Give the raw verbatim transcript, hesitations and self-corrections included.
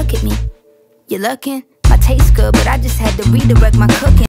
look at me. You looking? My taste good, but I just had to redirect my cooking.